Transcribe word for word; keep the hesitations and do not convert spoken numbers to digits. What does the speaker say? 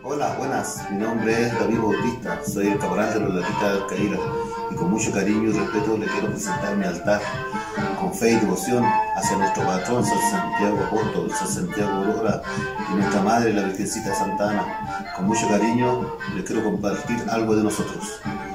Hola, buenas. Mi nombre es David Bautista. Soy el caporal de los Lakitas Arka Ira y con mucho cariño y respeto le quiero presentar mi altar con fe y devoción hacia nuestro patrón San Santiago Apostol, San Santiago Ira y nuestra madre, la Virgencita Santa Ana. Con mucho cariño les quiero compartir algo de nosotros.